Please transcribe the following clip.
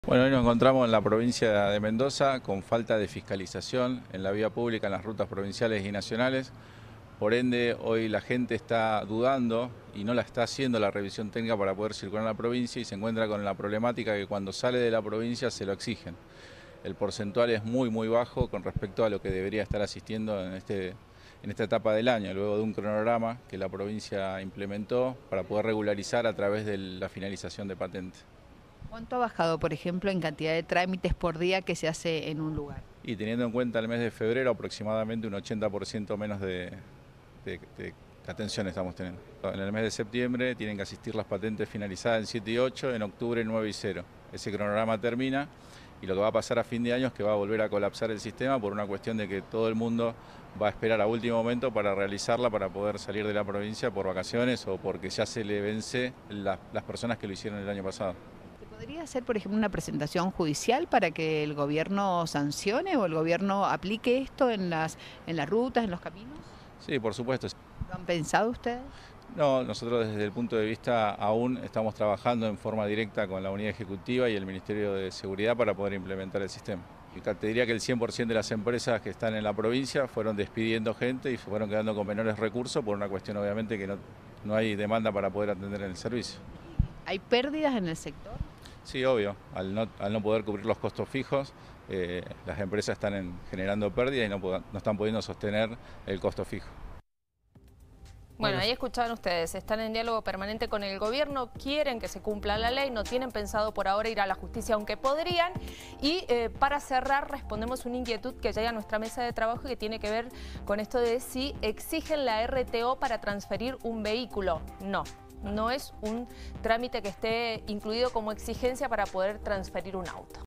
Bueno, hoy nos encontramos en la provincia de Mendoza con falta de fiscalización en la vía pública en las rutas provinciales y nacionales. Por ende, hoy la gente está dudando y no la está haciendo la revisión técnica para poder circular en la provincia y se encuentra con la problemática que cuando sale de la provincia se lo exigen. El porcentual es muy bajo con respecto a lo que debería estar asistiendo en esta etapa del año, luego de un cronograma que la provincia implementó para poder regularizar a través de la finalización de patentes. ¿Cuánto ha bajado, por ejemplo, en cantidad de trámites por día que se hace en un lugar? Y teniendo en cuenta el mes de febrero, aproximadamente un 80% menos de atención estamos teniendo. En el mes de septiembre tienen que asistir las patentes finalizadas en 7 y 8, en octubre 9 y 0. Ese cronograma termina y lo que va a pasar a fin de año es que va a volver a colapsar el sistema por una cuestión de que todo el mundo va a esperar a último momento para realizarla, para poder salir de la provincia por vacaciones o porque ya se le vence las personas que lo hicieron el año pasado. ¿Podría hacer, por ejemplo, una presentación judicial para que el gobierno sancione o el gobierno aplique esto en las rutas, en los caminos? Sí, por supuesto. ¿Lo han pensado ustedes? No, nosotros desde el punto de vista aún estamos trabajando en forma directa con la unidad ejecutiva y el Ministerio de Seguridad para poder implementar el sistema. Y te diría que el 100% de las empresas que están en la provincia fueron despidiendo gente y se fueron quedando con menores recursos por una cuestión obviamente que no hay demanda para poder atender el servicio. ¿Hay pérdidas en el sector? Sí, obvio. Al no poder cubrir los costos fijos, las empresas están generando pérdidas y no están pudiendo sostener el costo fijo. Bueno, ahí escuchaban ustedes, están en diálogo permanente con el gobierno, quieren que se cumpla la ley, no tienen pensado por ahora ir a la justicia, aunque podrían. Y para cerrar, respondemos una inquietud que llega a nuestra mesa de trabajo y que tiene que ver con esto de si exigen la RTO para transferir un vehículo. No es un trámite que esté incluido como exigencia para poder transferir un auto.